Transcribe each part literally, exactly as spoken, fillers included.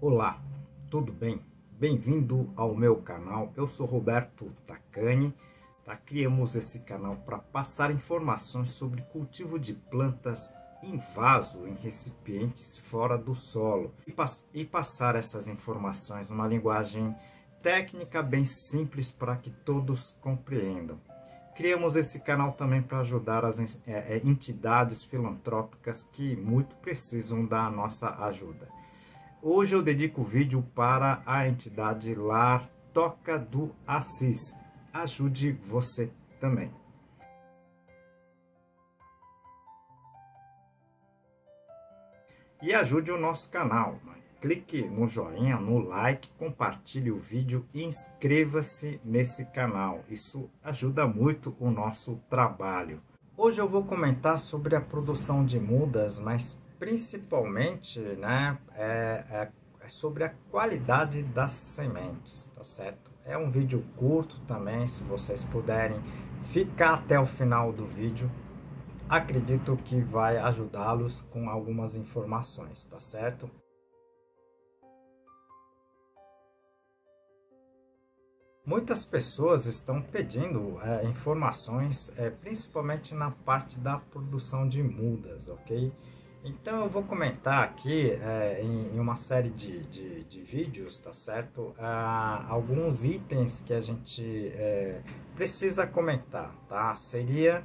Olá, tudo bem? Bem-vindo ao meu canal. Eu sou Roberto Tacani. Tá? Criamos esse canal para passar informações sobre cultivo de plantas em vaso, em recipientes fora do solo e, pass e passar essas informações numa linguagem técnica bem simples para que todos compreendam. Criamos esse canal também para ajudar as é, entidades filantrópicas que muito precisam da nossa ajuda. Hoje eu dedico o vídeo para a entidade Lar Toca do Assis. Ajude você também. E ajude o nosso canal. Clique no joinha, no like, compartilhe o vídeo e inscreva-se nesse canal. Isso ajuda muito o nosso trabalho. Hoje eu vou comentar sobre a produção de mudas, mas principalmente, né, é, é, é sobre a qualidade das sementes, tá certo? É um vídeo curto também, se vocês puderem ficar até o final do vídeo, acredito que vai ajudá-los com algumas informações, tá certo? Muitas pessoas estão pedindo é, informações, é, principalmente na parte da produção de mudas, ok? Então eu vou comentar aqui é, em, em uma série de, de, de vídeos, tá certo? Ah, alguns itens que a gente é, precisa comentar, tá? Seria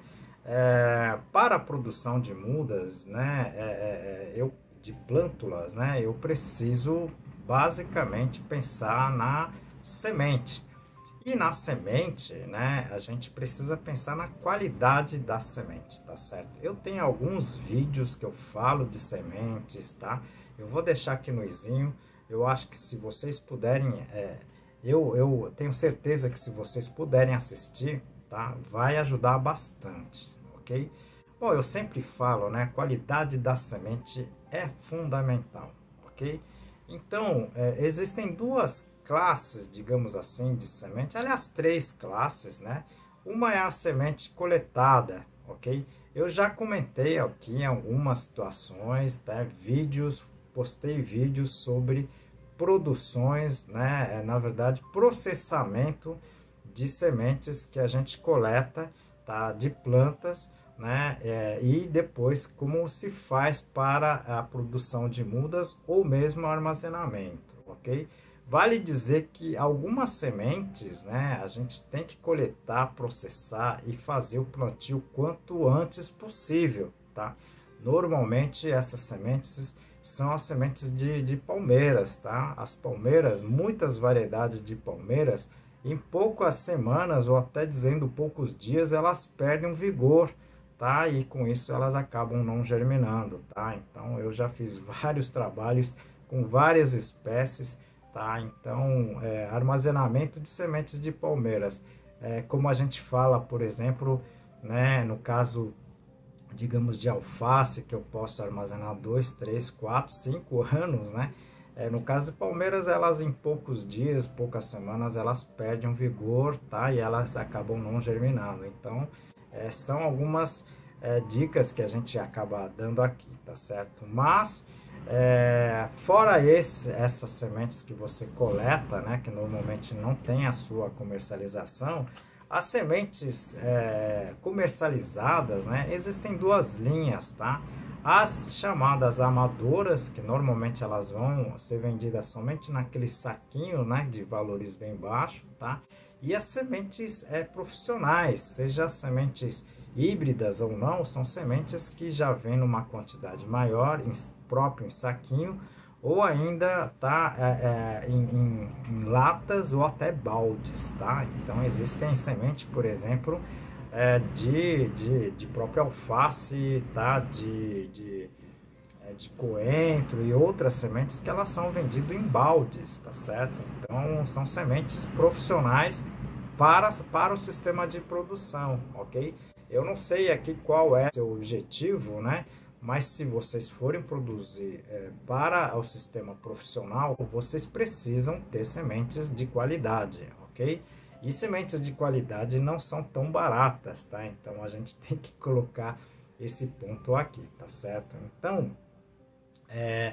é, para a produção de mudas, né? É, é, eu, de plântulas, né? Eu preciso basicamente pensar na semente. E na semente, né, a gente precisa pensar na qualidade da semente, tá certo? Eu tenho alguns vídeos que eu falo de sementes, tá? Eu vou deixar aqui no izinho. Eu acho que se vocês puderem, é, eu, eu tenho certeza que se vocês puderem assistir, tá? Vai ajudar bastante, ok? Bom, eu sempre falo, né? Qualidade da semente é fundamental, ok? Então, é, existem duas classes, digamos assim, de semente, aliás, três classes, né? Uma é a semente coletada, ok? Eu já comentei aqui em algumas situações, tá? Vídeos, postei vídeos sobre produções, né? Na verdade, processamento de sementes que a gente coleta, tá? De plantas, né? É, e depois como se faz para a produção de mudas ou mesmo armazenamento, ok? Vale dizer que algumas sementes, né, a gente tem que coletar, processar e fazer o plantio quanto antes possível, tá? Normalmente essas sementes são as sementes de, de palmeiras, tá? As palmeiras, muitas variedades de palmeiras, em poucas semanas ou até dizendo poucos dias, elas perdem o vigor, tá? E com isso elas acabam não germinando, tá? Então eu já fiz vários trabalhos com várias espécies, tá? Então, é, armazenamento de sementes de palmeiras, é, como a gente fala, por exemplo, né, no caso, digamos, de alface, que eu posso armazenar dois, três, quatro, cinco anos, né? É, no caso de palmeiras, elas em poucos dias, poucas semanas, elas perdem o vigor, tá? E elas acabam não germinando. Então, é, são algumas é, dicas que a gente acaba dando aqui, tá certo? Mas É, fora esse, essas sementes que você coleta, né, que normalmente não tem a sua comercialização, as sementes é, comercializadas, né, existem duas linhas, tá? As chamadas amadoras, que normalmente elas vão ser vendidas somente naquele saquinho, né, de valores bem baixos, tá? E as sementes é, profissionais, seja sementes híbridas ou não, são sementes que já vêm numa quantidade maior, em próprio em saquinho, ou ainda tá é, é, em, em, em latas ou até baldes, tá? Então existem sementes, por exemplo, é, de, de, de própria alface, tá? De, de, é, de coentro e outras sementes que elas são vendidas em baldes, tá certo? Então são sementes profissionais para, para o sistema de produção, ok? Eu não sei aqui qual é o seu objetivo, né? Mas se vocês forem produzir é, para o sistema profissional, vocês precisam ter sementes de qualidade, ok? E sementes de qualidade não são tão baratas, tá? Então a gente tem que colocar esse ponto aqui, tá certo? Então, é,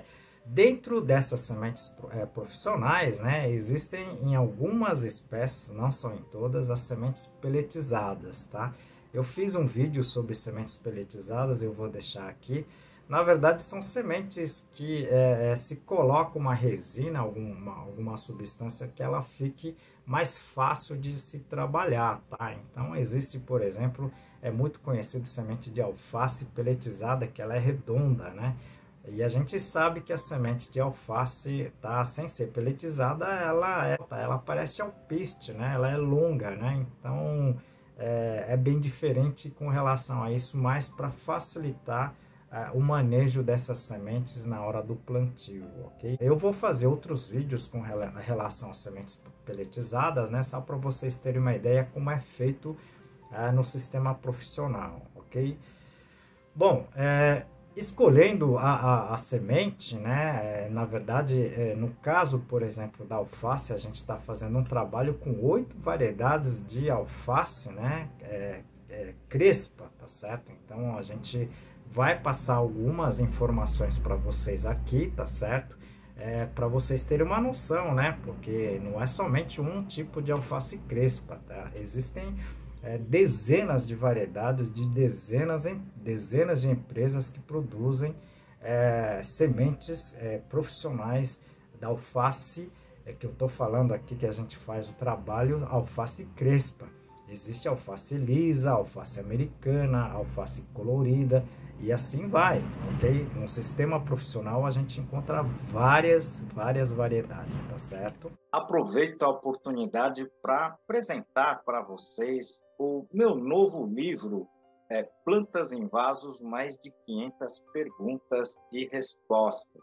Dentro dessas sementes é, profissionais, né, existem em algumas espécies, não são em todas, as sementes peletizadas, tá? Eu fiz um vídeo sobre sementes peletizadas, eu vou deixar aqui. Na verdade, são sementes que é, é, se coloca uma resina, alguma, alguma substância que ela fique mais fácil de se trabalhar, tá? Então, existe, por exemplo, é muito conhecido semente de alface peletizada, que ela é redonda, né? E a gente sabe que a semente de alface, tá, sem ser peletizada, ela, é, ela parece alpiste, né? Ela é longa, né? Então, é, é bem diferente com relação a isso, mais para facilitar é, o manejo dessas sementes na hora do plantio, ok? Eu vou fazer outros vídeos com rela relação às sementes peletizadas, né? Só para vocês terem uma ideia como é feito é, no sistema profissional, ok? Bom, é, escolhendo a, a, a semente, né? É, na verdade, é, no caso, por exemplo, da alface, a gente está fazendo um trabalho com oito variedades de alface, né? É, é, crespa, tá certo? Então, a gente vai passar algumas informações para vocês aqui, tá certo? É, para vocês terem uma noção, né? Porque não é somente um tipo de alface crespa, tá? Existem É, dezenas de variedades de dezenas, em, dezenas de empresas que produzem é, sementes é, profissionais da alface, é, que eu estou falando aqui que a gente faz o trabalho, alface crespa. Existe alface lisa, alface americana, alface colorida e assim vai, ok? No sistema profissional a gente encontra várias, várias variedades, tá certo? Aproveito a oportunidade para apresentar para vocês o meu novo livro, é, Plantas em Vasos, mais de quinhentas perguntas e respostas.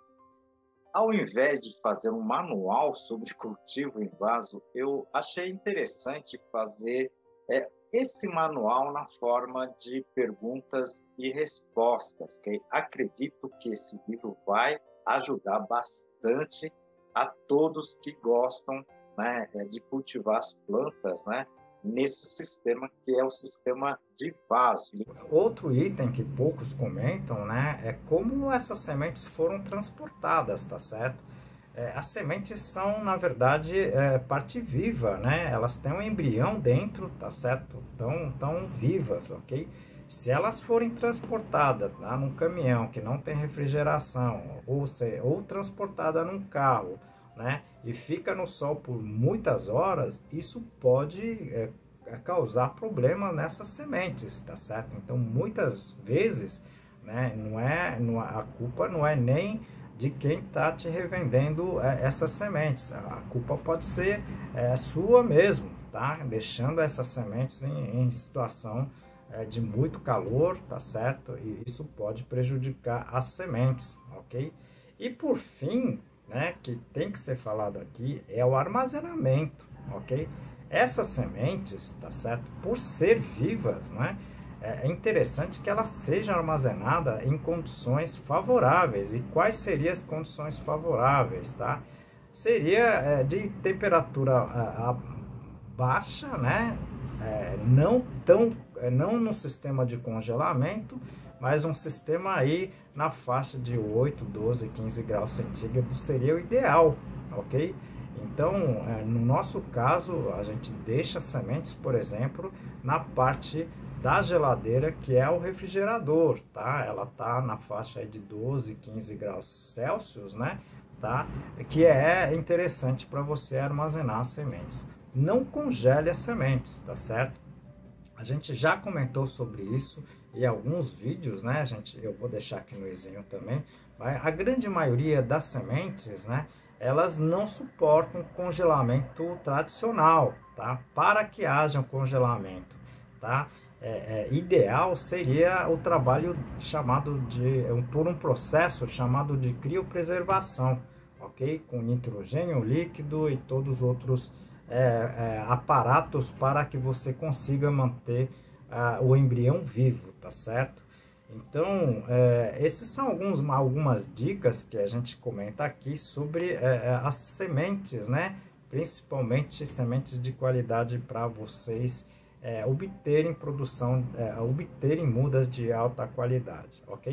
Ao invés de fazer um manual sobre cultivo em vaso, eu achei interessante fazer é, esse manual na forma de perguntas e respostas, que acredito que esse livro vai ajudar bastante a todos que gostam, né, de cultivar as plantas, né, nesse sistema que é o sistema de vaso. Outro item que poucos comentam, né, é como essas sementes foram transportadas, tá certo? É, as sementes são, na verdade, é, parte viva, né? Elas têm um embrião dentro, tá certo? Tão, tão vivas, ok? Se elas forem transportadas, tá, num caminhão que não tem refrigeração, ou, se, ou transportada num carro, né, e fica no sol por muitas horas, isso pode é, causar problema nessas sementes, tá certo? Então, muitas vezes, né, não é, não, a culpa não é nem de quem está te revendendo é, essas sementes. A culpa pode ser é, sua mesmo, tá? Deixando essas sementes em, em situação é, de muito calor, tá certo? E isso pode prejudicar as sementes, ok? E por fim, né, que tem que ser falado aqui, é o armazenamento, ok? Essas sementes, tá certo? Por ser vivas, né? É interessante que elas sejam armazenadas em condições favoráveis. E quais seriam as condições favoráveis, tá? Seria é, de temperatura a, a baixa, né? É, não tão, é, não no sistema de congelamento, mas um sistema aí na faixa de oito, doze, quinze graus centígrados seria o ideal, ok? Então, é, no nosso caso, a gente deixa as sementes, por exemplo, na parte da geladeira, que é o refrigerador, tá? Ela tá na faixa aí de doze, quinze graus Celsius, né? Tá? Que é interessante para você armazenar as sementes. Não congele as sementes, tá certo? A gente já comentou sobre isso em alguns vídeos, né? A gente, eu vou deixar aqui no izinho também. Mas a grande maioria das sementes, né, elas não suportam congelamento tradicional, tá? Para que haja um congelamento, tá? É, é, ideal seria o trabalho chamado de, por um processo chamado de criopreservação, ok? Com nitrogênio líquido e todos os outros é, é, aparatos para que você consiga manter uh, o embrião vivo, tá certo? Então, é, esses são alguns, algumas dicas que a gente comenta aqui sobre é, as sementes, né? Principalmente sementes de qualidade para vocês é, obterem produção, é, obterem mudas de alta qualidade, ok?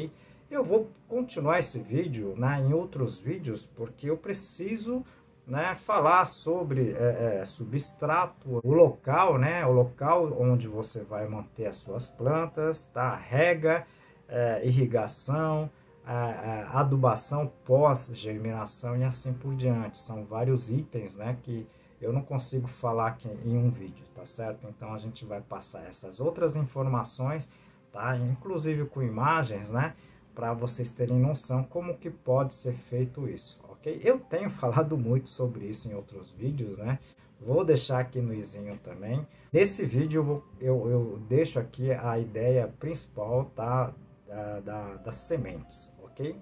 Eu vou continuar esse vídeo, né, em outros vídeos, porque eu preciso, né, falar sobre é, é, substrato, o local, né, o local onde você vai manter as suas plantas, tá? Rega, é, irrigação, a, a adubação pós-germinação e assim por diante. São vários itens, né, que eu não consigo falar aqui em um vídeo, tá certo? Então a gente vai passar essas outras informações, tá? Inclusive com imagens, né, para vocês terem noção como que pode ser feito isso, ok? Eu tenho falado muito sobre isso em outros vídeos, né? Vou deixar aqui no izinho também. Nesse vídeo eu, vou, eu, eu deixo aqui a ideia principal, tá? Da, da, das sementes, ok?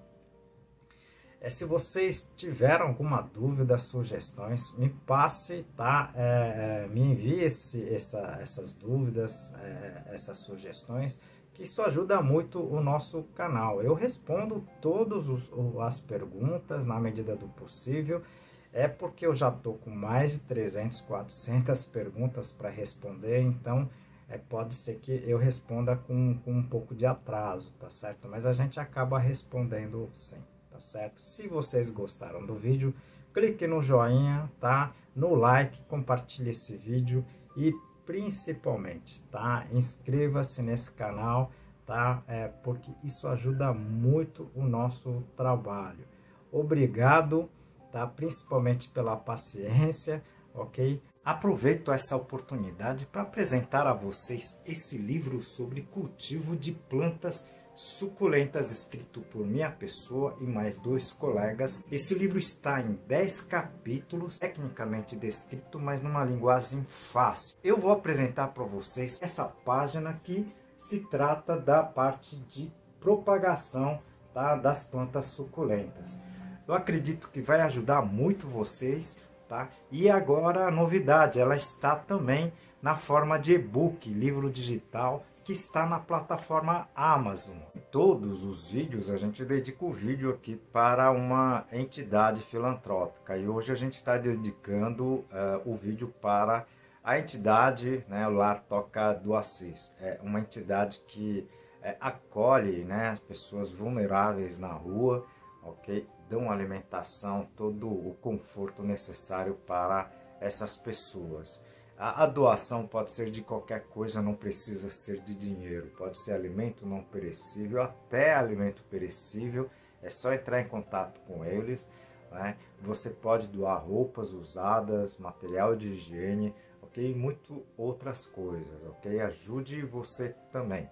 É, se vocês tiveram alguma dúvida, sugestões, me passe, tá? É, é, me envie esse, essa, essas dúvidas, é, essas sugestões, que isso ajuda muito o nosso canal. Eu respondo todas as perguntas na medida do possível, é porque eu já estou com mais de trezentas, quatrocentas perguntas para responder, então é, pode ser que eu responda com, com um pouco de atraso, tá certo? Mas a gente acaba respondendo sim, tá certo? Se vocês gostaram do vídeo, clique no joinha, tá? No like, compartilhe esse vídeo e principalmente, tá? Inscreva-se nesse canal, tá? É, porque isso ajuda muito o nosso trabalho. Obrigado, tá? Principalmente pela paciência, ok? Aproveito essa oportunidade para apresentar a vocês esse livro sobre cultivo de plantas suculentas, escrito por minha pessoa e mais dois colegas. Esse livro está em dez capítulos, tecnicamente descrito, mas numa linguagem fácil. Eu vou apresentar para vocês essa página que se trata da parte de propagação, tá, das plantas suculentas. Eu acredito que vai ajudar muito vocês, tá? E agora a novidade, ela está também na forma de e-book, livro digital, que está na plataforma Amazon. Em todos os vídeos a gente dedica o vídeo aqui para uma entidade filantrópica e hoje a gente está dedicando uh, o vídeo para a entidade, né, o Lar Toca do Assis. É uma entidade que é, acolhe, né, as pessoas vulneráveis na rua, ok? Dão alimentação, todo o conforto necessário para essas pessoas. A, a doação pode ser de qualquer coisa, não precisa ser de dinheiro. Pode ser alimento não perecível, até alimento perecível. É só entrar em contato com eles, né? Você pode doar roupas usadas, material de higiene, ok? E muito outras coisas, ok? Ajude você também.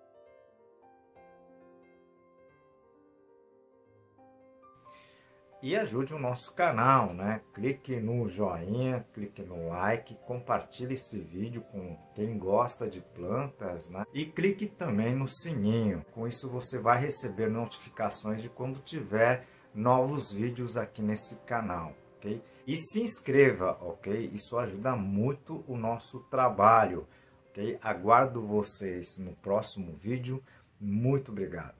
E ajude o nosso canal, né? Clique no joinha, clique no like, compartilhe esse vídeo com quem gosta de plantas, né? E clique também no sininho. Com isso você vai receber notificações de quando tiver novos vídeos aqui nesse canal, ok? E se inscreva, ok? Isso ajuda muito o nosso trabalho, ok? Aguardo vocês no próximo vídeo. Muito obrigado.